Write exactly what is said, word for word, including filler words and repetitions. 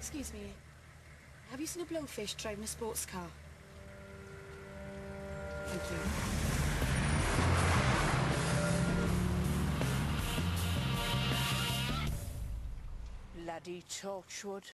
Excuse me. Have you seen a blowfish driving a sports car? Thank you. Bloody Torchwood.